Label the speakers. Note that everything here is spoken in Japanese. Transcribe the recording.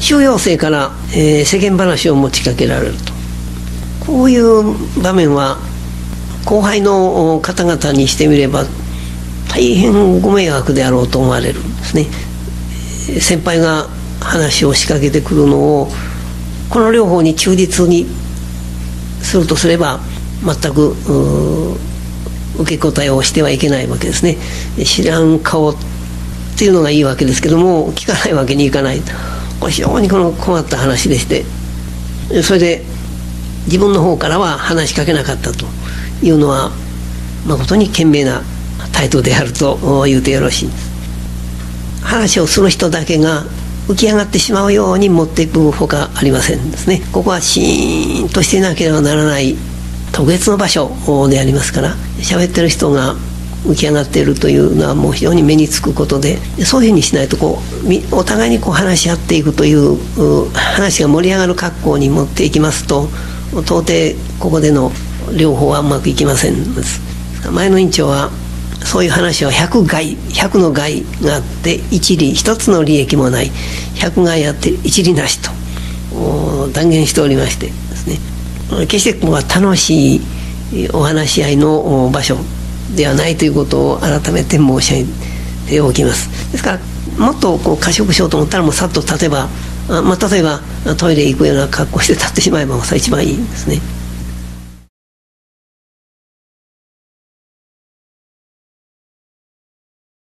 Speaker 1: 収容生から、世間話を持ちかけられると。こういう場面は後輩の方々にしてみれば大変ご迷惑であろうと思われるんですね。先輩が話を仕掛けてくるのをこの両方に忠実にするとすれば全く受け答えをしてはいけないわけですね。知らん顔っていうのがいいわけですけども、聞かないわけにいかない。これ非常に困った話でして、それで自分の方からは話しかけなかったというのは誠に賢明な態度であると言うてよろしいんです。話をする人だけが浮き上がってしまうように持っていくほかありませんですね。ここはシーンとしていなければならない特別な場所でありますから、喋ってる人が浮き上がっているというのはもう非常に目につくことで、そういうふうにしないとお互いに話し合っていくという話が盛り上がる格好に持っていきますと、到底ここでの両方はうまくいきませんです。前の委員長はそういう話は100の害があって一つの利益もない、100害あって一利なしと断言しておりましてですね、決してここは楽しいお話し合いの場所ではないということを改めて申し上げておきます。ですからもっと過食しようと思ったらもうさっと例えばトイレ行くような格好して立ってしまえばそれ一番いいんですね。